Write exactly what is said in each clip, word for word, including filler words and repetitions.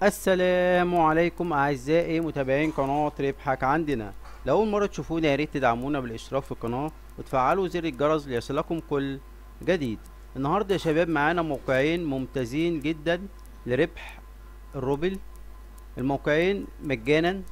السلام عليكم اعزائي متابعين قناة ربحك عندنا. لو اول مرة تشوفونا يا ريت تدعمونا بالاشتراك في القناة وتفعلوا زر الجرس ليصلكم كل جديد. النهاردة يا شباب معانا موقعين ممتازين جدا لربح الروبل. الموقعين مجانا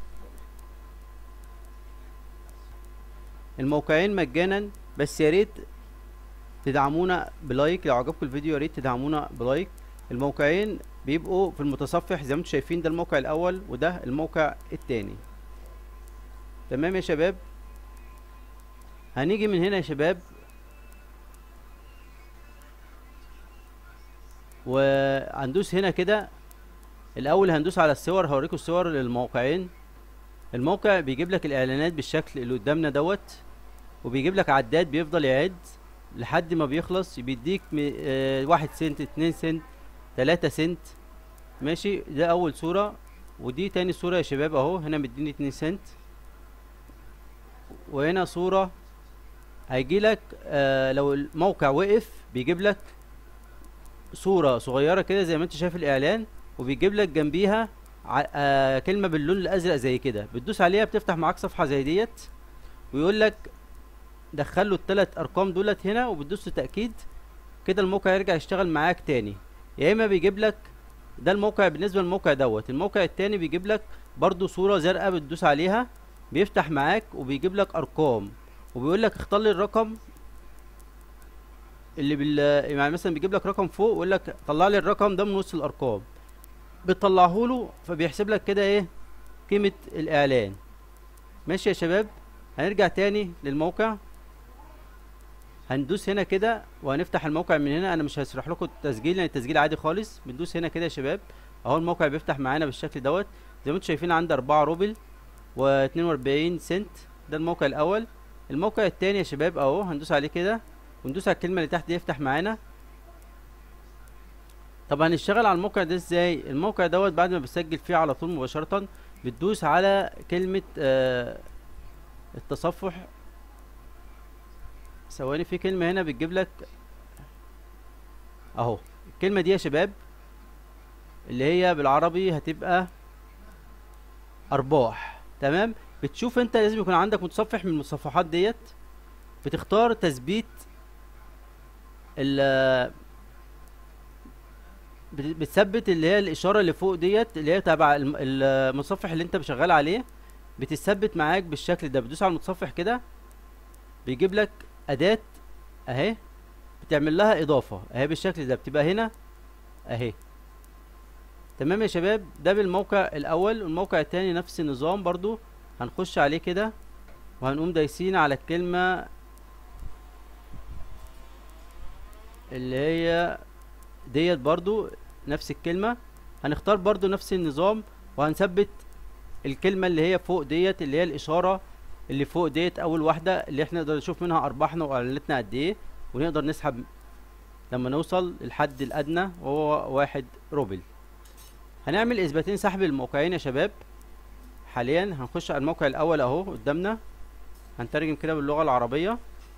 الموقعين مجانا بس يا ريت تدعمونا بلايك. لو عجبكم الفيديو يا ريت تدعمونا بلايك. الموقعين بيبقوا في المتصفح زي ما انتم شايفين، ده الموقع الاول وده الموقع التاني. تمام يا شباب، هنيجي من هنا يا شباب وهندوس هنا كده. الاول هندوس على الصور، هوريكم الصور للموقعين. الموقع بيجيب لك الاعلانات بالشكل اللي قدامنا دوت، وبيجيب لك عداد بيفضل يعد لحد ما بيخلص. بيديك اه واحد سنت، اتنين سنت، تلاتة سنت. ماشي، ده اول صورة. ودي تاني صورة يا شباب اهو، هنا مديني اتنين سنت. وهنا صورة هيجيلك آه لو الموقع وقف بيجيب لك صورة صغيرة كده زي ما انت شايف الاعلان، وبيجيب لك جنبيها آه كلمة باللون الازرق زي كده، بتدوس عليها بتفتح معاك صفحة زي ديت، ويقول لك دخل له الثلاث ارقام دولت هنا، وبتدوس تأكيد كده الموقع يرجع يشتغل معاك تاني. يا اما بيجيب لك، ده الموقع بالنسبة للموقع دوت. الموقع التاني بيجيب لك برضو صورة زرقاء بتدوس عليها بيفتح معاك، وبيجيب لك ارقام، وبيقول لك اختار لي الرقم اللي بال يعني مثلا بيجيب لك رقم فوق ويقول لك طلع لي الرقم ده من وسط الارقام، بتطلعه له فبيحسب لك كده ايه قيمة الاعلان. ماشي يا شباب، هنرجع تاني للموقع. هندوس هنا كده وهنفتح الموقع من هنا. انا مش هشرح لكم التسجيل لان التسجيل عادي خالص. بندوس هنا كده يا شباب اهو، الموقع بيفتح معانا بالشكل دوت. زي ما انتم شايفين عندي اربعة روبل واتنين واربعين سنت، ده الموقع الاول. الموقع التاني يا شباب اهو، هندوس عليه كده وندوس على الكلمة اللي تحت دي يفتح معانا. طب هنشتغل على الموقع ده ازاي؟ الموقع دوت بعد ما بتسجل فيه على طول مباشرة بتدوس على كلمة آه التصفح. ثواني، في كلمة هنا بتجيب لك اهو، الكلمة دي يا شباب اللي هي بالعربي هتبقى ارباح. تمام، بتشوف انت لازم يكون عندك متصفح من المتصفحات ديت، بتختار تثبيت ال بتثبت اللي هي الاشاره اللي فوق ديت اللي هي تبع الم- المتصفح اللي انت شغال عليه، بتثبت معاك بالشكل ده. بتدوس على المتصفح كده بيجيب لك اداه اهي، بتعمل لها اضافه اهي بالشكل ده، بتبقى هنا اهي. تمام يا شباب، ده بالموقع الاول. والموقع التاني نفس النظام برضو، هنخش عليه كده وهنقوم دايسين على الكلمه اللي هي ديت برضو نفس الكلمة. هنختار برضو نفس النظام وهنثبت الكلمة اللي هي فوق ديت اللي هي الإشارة اللي فوق ديت أول واحدة، اللي احنا نقدر نشوف منها أرباحنا وإعلاناتنا قد إيه، ونقدر نسحب لما نوصل للحد الأدنى وهو واحد روبل. هنعمل إثباتين سحب الموقعين يا شباب. حاليا هنخش على الموقع الأول أهو قدامنا، هنترجم كده باللغة العربية،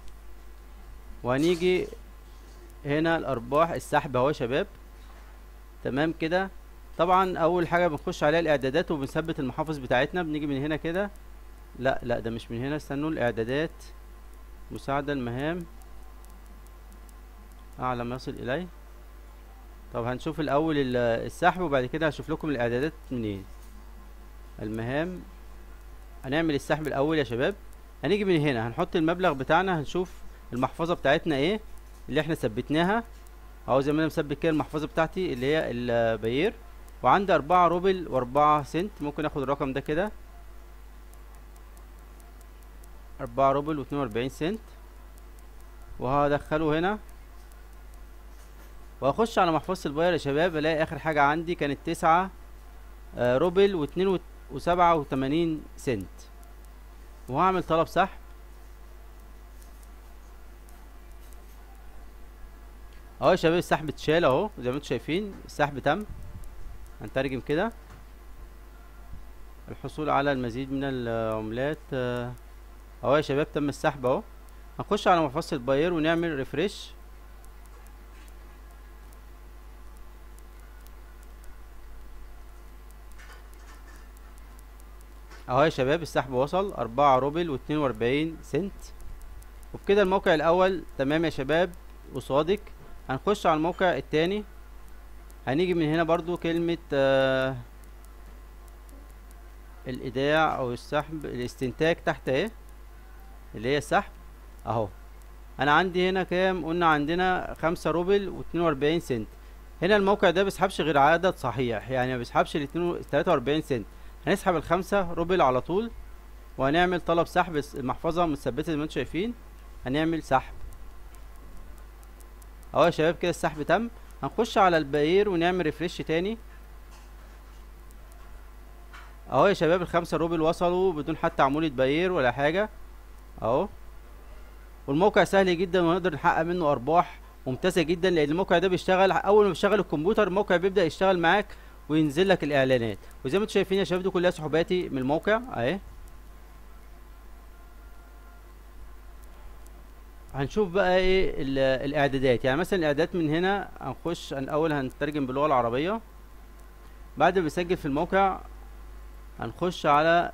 وهنيجي هنا الأرباح السحب أهو يا شباب. تمام كده. طبعا اول حاجه بنخش عليها الاعدادات وبنثبت المحافظ بتاعتنا. بنيجي من هنا كده، لا لا ده مش من هنا، استنوا، الاعدادات مساعده المهام اعلى ما يصل اليه. طب هنشوف الاول ال- السحب وبعد كده هشوف لكم الاعدادات منين. المهام، هنعمل السحب الاول يا شباب. هنيجي من هنا هنحط المبلغ بتاعنا، هنشوف المحفظه بتاعتنا ايه اللي احنا ثبتناها اهو. زي ما انا مثبت كده المحفظه بتاعتي اللي هي الباير، وعندي اربعة روبل واربعة سنت. ممكن اخد الرقم ده كده، اربعة روبل واتنين واربعين سنت، وهدخله هنا وهخش على محفظة الباير يا شباب. الاقي اخر حاجة عندي كانت تسعة آه روبل واتنين وسبعة وتمانين سنت، وهعمل طلب سحب اهو يا شباب. السحب اتشال اهو زي ما انتم شايفين، السحب تم. هنترجم كده، الحصول على المزيد من العملات آه، اهو يا شباب تم السحب اهو. هنخش على محفظة الباير ونعمل ريفريش. اهو يا شباب السحب وصل اربعة روبل واتنين واربعين سنت. وبكده الموقع الاول تمام يا شباب وصادق. هنخش على الموقع التاني، هنيجي من هنا برضو كلمة آه الايداع او السحب الاستنتاج تحت اهي اللي هي السحب اهو. انا عندي هنا كام؟ قلنا عندنا خمسة روبل واتنين واربعين سنت. هنا الموقع ده بيسحبش غير عدد صحيح، يعني ما بيسحبش ال تلاتة واربعين سنت. هنسحب الخمسة روبل على طول وهنعمل طلب سحب المحفظة متثبتة زي ما انتم شايفين. هنعمل سحب اهو يا شباب كده السحب تم. هنخش على الباير ونعمل ريفريش تاني اهو يا شباب الخمسة روبل وصلوا بدون حتى عمولة باير ولا حاجة اهو. والموقع سهل جدا ونقدر نحقق منه ارباح ممتازة جدا، لان الموقع ده بيشتغل اول ما بيشتغل الكمبيوتر الموقع بيبدأ يشتغل معاك وينزل لك الاعلانات. وزي ما انتم شايفين يا شباب دي كلها سحوباتي من الموقع اهي. هنشوف بقى ايه الاعدادات، يعني مثلا الاعدادات من هنا هنخش الاول هنترجم باللغة العربية. بعد ما بنسجل في الموقع هنخش على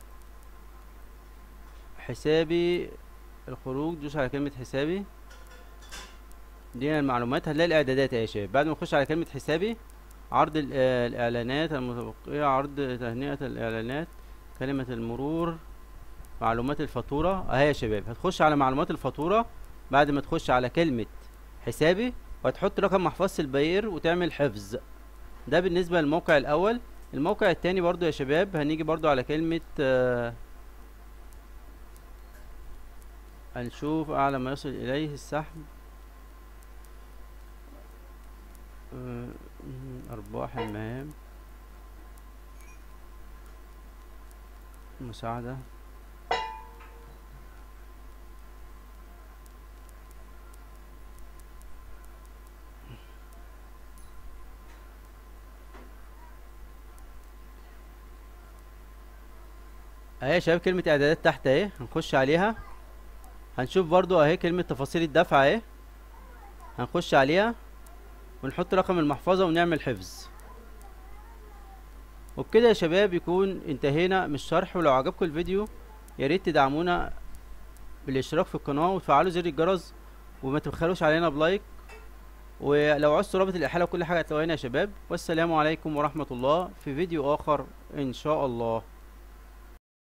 حسابي الخروج، دوس على كلمة حسابي دي المعلومات. هنلاقي الاعدادات اهي يا شباب. بعد ما نخش على كلمة حسابي عرض الاعلانات المتبقية، عرض تهنئة الاعلانات، كلمة المرور، معلومات الفاتورة اهي يا شباب. هتخش على معلومات الفاتورة بعد ما تخش على كلمة حسابي وهتحط رقم محفظة الباير وتعمل حفظ. ده بالنسبة للموقع الاول. الموقع التاني برضو يا شباب هنيجي برضو على كلمة آه هنشوف اعلى ما يصل اليه السحب، آه ارباح المهام، مساعدة. اهي يا شباب كلمة اعدادات تحت اهي هنخش عليها. هنشوف برضو اهي كلمة تفاصيل الدفع اهي هنخش عليها ونحط رقم المحفظة ونعمل حفظ. وبكده يا شباب يكون انتهينا من الشرح. ولو عجبكم الفيديو ياريت تدعمونا بالاشتراك في القناة وتفعلوا زر الجرس وما تبخلوش علينا بلايك. ولو عوزتوا رابط الاحالة وكل حاجة هتلاقوها هنا يا شباب. والسلام عليكم ورحمة الله في فيديو اخر ان شاء الله.